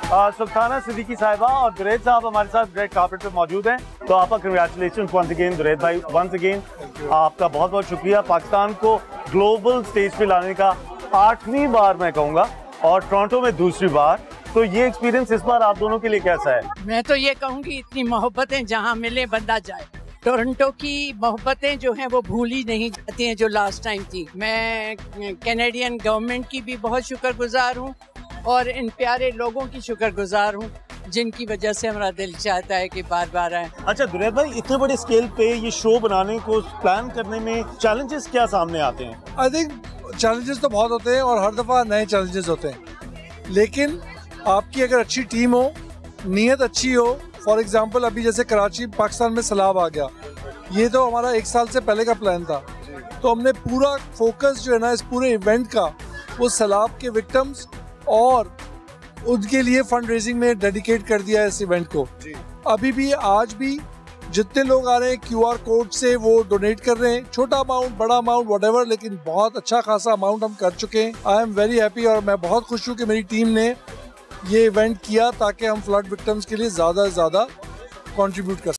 सुल्ताना सिद्दीकी साहिबा और दुरैद साहब हमारे साथ रेड कार्पेट पे मौजूद हैं। तो आपका कंग्रेचुलेशन वंस अगेन दुरैद भाई, वंस अगेन आपका बहुत बहुत शुक्रिया। पाकिस्तान को ग्लोबल स्टेज पे लाने का 8वीं बार मैं कहूँगा और टोरंटो में दूसरी बार। तो ये एक्सपीरियंस इस बार आप दोनों के लिए कैसा है? मैं तो ये कहूँगी इतनी मोहब्बतें जहाँ मिले बंदा जाए। टोरंटो की मोहब्बतें जो हैं वो भूली नहीं जाती हैं जो लास्ट टाइम थी। मैं कैनेडियन गवर्नमेंट की भी बहुत शुक्रगुजार हूँ और इन प्यारे लोगों की शुक्रगुजार हूँ जिनकी वजह से हमारा दिल चाहता है कि बार बार आए। अच्छा दुरैद भाई, इतने बड़े स्केल पे ये शो बनाने को प्लान करने में चैलेंजेस क्या सामने आते हैं? आई थिंक चैलेंजेस तो बहुत होते हैं और हर दफ़ा नए चैलेंजेस होते हैं, लेकिन आपकी अगर अच्छी टीम हो, नीयत अच्छी हो। फॉर एग्जांपल अभी जैसे कराची पाकिस्तान में सैलाब आ गया, ये तो हमारा 1 साल से पहले का प्लान था। तो हमने पूरा फोकस जो है ना इस पूरे इवेंट का वो सैलाब के विक्टिम्स और उनके लिए फंड रेजिंग में डेडिकेट कर दिया है इस इवेंट को। अभी भी आज भी जितने लोग आ रहे हैं QR कोड से वो डोनेट कर रहे हैं, छोटा अमाउंट बड़ा अमाउंट व्हाटएवर, लेकिन बहुत अच्छा खासा अमाउंट हम कर चुके हैं। आई एम वेरी हैप्पी और मैं बहुत खुश हूँ कि मेरी टीम ने ये इवेंट किया ताकि हम फ्लड विक्टिम्स के लिए ज़्यादा से ज़्यादा कंट्रीब्यूट कर